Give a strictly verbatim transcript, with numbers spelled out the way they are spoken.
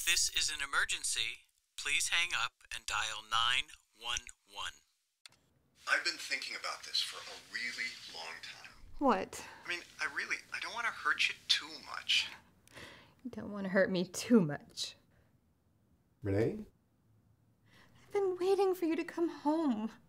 this is an emergency, please hang up and dial nine one one. I've been thinking about this for a really long time. What? I mean, I really, I don't want to hurt you too much. You don't want to hurt me too much. Renee? I've been waiting for you to come home.